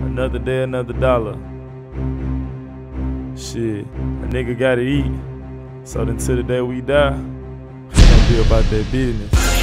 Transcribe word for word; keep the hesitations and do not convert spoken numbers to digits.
Another day, another dollar. Shit, a nigga gotta eat. So then till the day we die, we gonna be about that business.